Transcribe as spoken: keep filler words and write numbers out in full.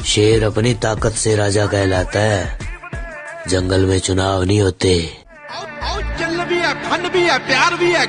शेर अपनी ताकत से राजा कहलाता है, जंगल में चुनाव नहीं होते। जंगल भी है, फन भी है, प्यार भी है।